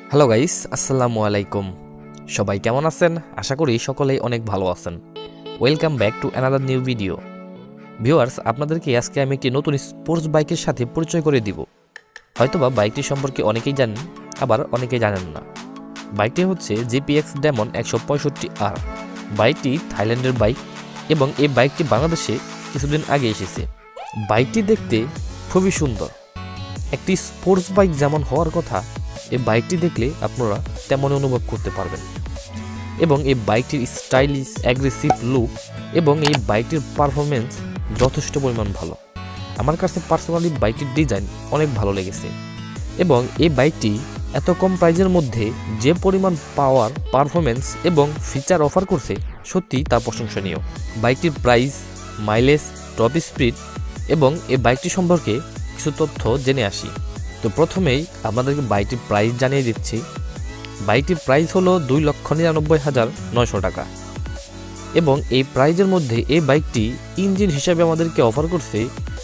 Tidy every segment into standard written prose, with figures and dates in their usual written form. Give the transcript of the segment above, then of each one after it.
Hello guys, আসসালামু আলাইকুম। সবাই কেমন আছেন? আশা করি সকলেই অনেক ভালো আছেন। Welcome back to another new video. Viewers, আপনাদেরকে আজকে আমি একটি নতুন স্পোর্টস বাইকের সাথে পরিচয় করে দিব। হয়তোবা বাইকটি সম্পর্কে অনেকেই জানেন, আবার অনেকেই জানেন না। বাইকটি হচ্ছে GPX Demon 165R। বাইকটি থাইল্যান্ডের বাইক এবং এই বাইকটি বাংলাদেশে কিছুদিন আগে এসেছে। বাইকটি দেখতে খুবই সুন্দর। একটি স্পোর্টস বাইক যেমন হওয়ার কথা, এই বাইকটি দেখলে আপনারা তেমন অনুভব করতে পারবেন। এবং এই বাইকটির স্টাইলিশ অ্যাগ্রেসিভ লুক এবং এই বাইকটির পারফরমেন্স যথেষ্ট পরিমাণ ভালো। আমার কাছে পার্সোনালি বাইকটির ডিজাইন অনেক ভালো লেগেছে এবং এই বাইকটি এত কম প্রাইজের মধ্যে যে পরিমাণ পাওয়ার, পারফরমেন্স এবং ফিচার অফার করছে, সত্যি তা প্রশংসনীয়। বাইকটির প্রাইস, মাইলেজ, টপ স্পিড এবং এই বাইকটি সম্পর্কে কিছু তথ্য জেনে আসি। তো প্রথমেই আপনাদেরকে বাইকটির প্রাইস জানিয়ে দিচ্ছি। বাইকটির প্রাইস হলো 2,99,900 টাকা এবং এই প্রাইজের মধ্যে এই বাইকটি ইঞ্জিন হিসাবে আমাদেরকে অফার করছে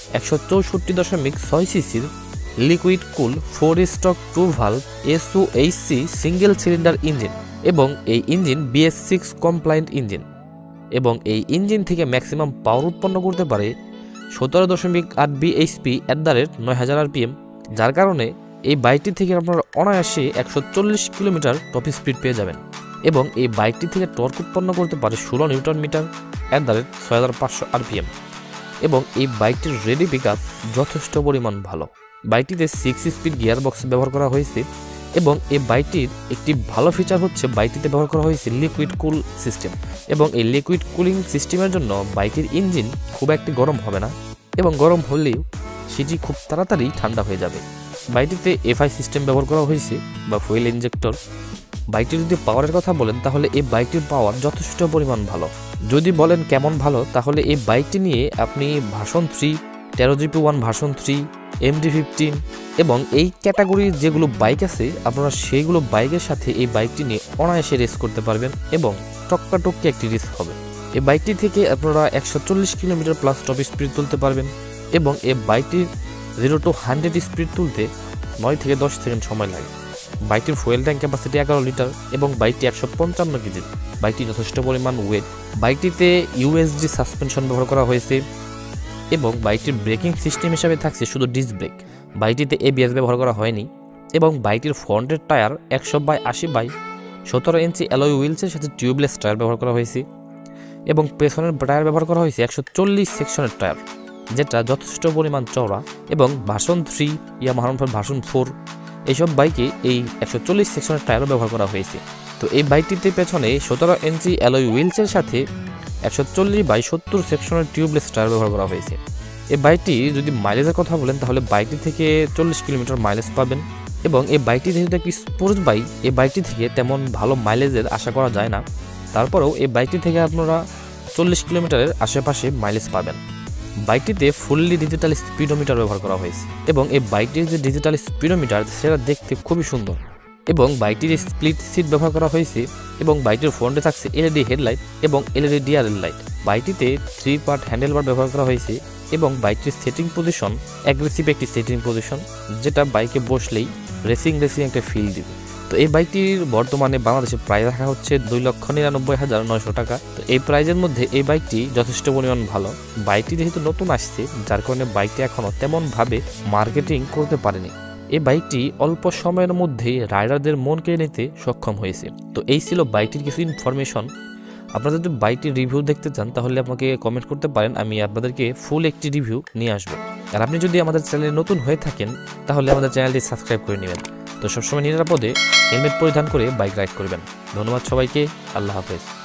164.6 সিসির liquid cool 4 stroke 2 valve SOHC single cylinder engine এবং এই ইঞ্জিন BS6 কমপ্লায়েন্ট ইঞ্জিন এবং এই ইঞ্জিন থেকে ম্যাক্সিমাম পাওয়ার উৎপন্ন করতে পারে 17.8 bhp @9000 rpm, যার কারণে এই বাইকটি থেকে আপনারা অনায়াসে 140 কিলোমিটার টপ স্পিড পেয়ে যাবেন এবং এই বাইকটি থেকে টর্ক উৎপন্ন করতে পারে 16 নিউটন মিটার @6500 rpm এবং এই বাইকটির রেডি পিকআপ যথেষ্ট পরিমাণ ভালো। বাইকটিতে 6 স্পিড গিয়ার বক্স ব্যবহার করা হয়েছে এবং এই বাইকটির একটি ভালো ফিচার হচ্ছে বাইকটিতে ব্যবহার করা হয়েছে লিকুইড কুল সিস্টেম এবং এই লিকুইড কুলিং সিস্টেমের জন্য বাইকের ইঞ্জিন খুব একটি গরম হবে না এবং গরম হলেও সেটি খুব তাড়াতাড়ি ঠান্ডা হয়ে যাবে। বাইকটিতে FI সিস্টেম ব্যবহার করা হয়েছে বা ফুয়েল ইনজেক্টর। বাইকটি যদি পাওয়ারের কথা বলেন তাহলে এই বাইকটির পাওয়ার যথেষ্ট পরিমাণ ভালো। যদি বলেন কেমন ভালো, তাহলে এই বাইকটি নিয়ে আপনি ভার্সন 3, 13GP1 ভার্সন 3, MD15 এবং এই ক্যাটাগরির যেগুলো বাইক আছে আপনারা সেইগুলো বাইকের সাথে এই বাইকটি নিয়ে অনায়াসে রেস করতে পারবেন এবং টক্কাটক্কি একটি রেস হবে। এই বাইকটি থেকে আপনারা 140 কিলোমিটার প্লাস টপ স্পিড তুলতে পারবেন এবং এই বাইকটির 0 to 100 স্পিড তুলতে 9 থেকে 10 সেকেন্ড সময় লাগে। বাইকটির ফুয়েল ট্যাঙ্ক ক্যাপাসিটি 11 লিটার এবং বাইকটি 155 কেজির। বাইকটি যথেষ্ট পরিমাণ ওয়েট। বাইকটিতে USD সাসপেনশন ব্যবহার করা হয়েছে এবং বাইকটির ব্রেকিং সিস্টেম হিসাবে থাকছে শুধু ডিস্ক ব্রেক। বাইকটিতে ABS ব্যবহার করা হয়নি এবং বাইকটির ফ্রন্টের টায়ার 100/80/17 ইঞ্চি অ্যালয় হুইলসের সাথে টিউবলেস টায়ার ব্যবহার করা হয়েছে এবং পেছনের টায়ার ব্যবহার করা হয়েছে 140 সেকশনের টায়ার, যেটা যথেষ্ট পরিমাণ চওড়া এবং ভার্সন 3, ইয়ামাহা ভার্সন 4 এইসব বাইকে এই 140 সেকশনের টায়ারও ব্যবহার করা হয়েছে। তো এই বাইকটিতে পেছনে 17 ইঞ্চি অ্যালয় হুইলসের সাথে 140/70 সেকশনের টিউবলেস টায়ার ব্যবহার করা হয়েছে। এই বাইকটি যদি মাইলেজের কথা বলেন তাহলে বাইকটি থেকে 40 কিলোমিটার মাইলেজ পাবেন এবং এই বাইকটি যেহেতু একটি স্পোর্টস বাইক, এই বাইকটি থেকে তেমন ভালো মাইলেজের আশা করা যায় না। তারপরেও এই বাইকটি থেকে আপনারা 40 কিলোমিটারের আশেপাশে মাইলেজ পাবেন। বাইকটিতে ফুললি ডিজিটাল স্পিডোমিটার ব্যবহার করা হয়েছে এবং এই বাইকটির যে ডিজিটাল স্পিডোমিটার সেটা দেখতে খুবই সুন্দর এবং বাইকটির স্প্লিট সিট ব্যবহার করা হয়েছে এবং বাইকটির ফ্রন্টে থাকছে LED হেডলাইট এবং LED ডিআরএল লাইট। বাইকটিতে 3 পার্ট হ্যান্ডেলবার ব্যবহার করা হয়েছে এবং বাইকটির সেটিং পজিশন অ্যাগ্রেসিভ একটি সেটিং পজিশন, যেটা বাইকে বসলেই রেসিং একটা ফিল দিবে। তো এই বাইকটির বর্তমানে বাংলাদেশে প্রাইস রাখা হচ্ছে 2,99,900 টাকা। তো এই প্রাইজের মধ্যে এই বাইকটি যথেষ্ট পরিমাণ ভালো। বাইকটি যেহেতু নতুন আসছে, যার কারণে বাইকটি এখনও তেমনভাবে মার্কেটিং করতে পারেনি। এই বাইকটি অল্প সময়ের মধ্যে রাইডারদের মন কেড়ে নিতে সক্ষম হয়েছে। তো এই ছিল বাইকটির কিছু ইনফরমেশন। আপনারা যদি বাইকটির রিভিউ দেখতে চান তাহলে আমাকে কমেন্ট করতে পারেন, আমি আপনাদেরকে ফুল একটি রিভিউ নিয়ে আসবো। আর আপনি যদি আমাদের চ্যানেলে নতুন হয়ে থাকেন তাহলে আমাদের চ্যানেলটি সাবস্ক্রাইব করে নেবেন। তো সবসময় নিরাপদে হেলমেট পরিধান করে বাইক রাইড করবেন। ধন্যবাদ সবাইকে। আল্লাহ হাফেজ।